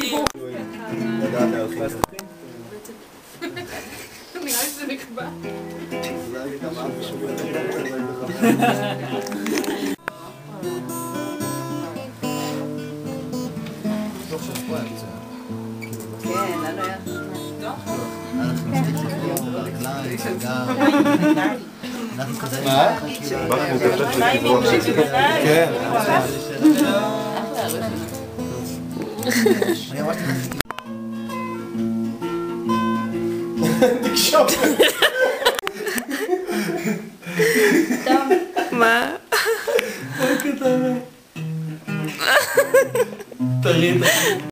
סיפור. לדעת להלחיץ. נראה לי שזה נקבע. כן, לנו היה... מה? כן. תקשור. מה? תראי.